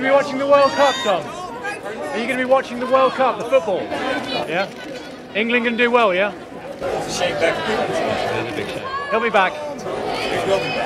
going to be watching the World Cup, Tom? Are you going to be watching the World Cup, the football? Yeah? England going to do well, yeah? It's a shame Beckham. He'll be back. He will be back.